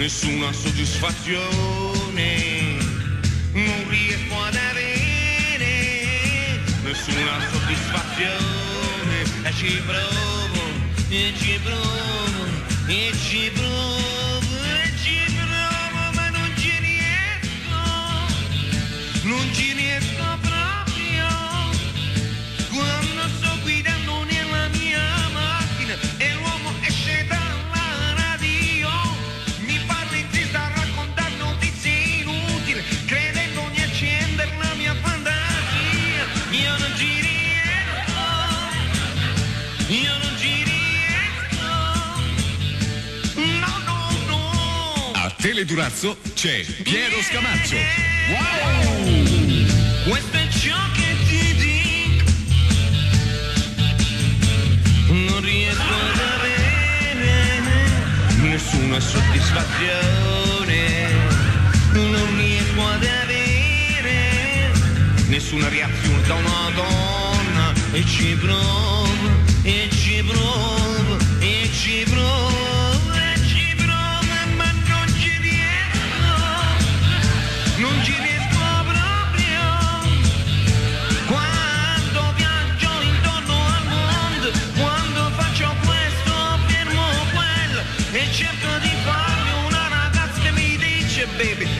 nessuna soddisfazione, non riesco ad avere nessuna soddisfazione, e ci provo, e ci provo, e ci provo, e ci provo, ma non ci riesco, non ci riesco proprio, quando sto guidando nella mia macchina e l'uomo esce dalla radio, mi parla e ti sta raccontando notizie inutili, credendo di accendere la mia fantasia. Io non ci riesco, io non ci riesco, no, no, no. A Teledurazzo c'è Piero Scamaccio. Wow! Questo è ciò che ti dico, non riesco ad avere nessuna soddisfazione, non riesco ad avere nessuna reazione da una donna, e ci provo, e ci provo, e ci provo, e ci provo, ma non ci riesco, non ci riesco proprio, quando viaggio intorno al mondo, quando faccio questo, fermo quello, e cerco di farmi una ragazza che mi dice baby,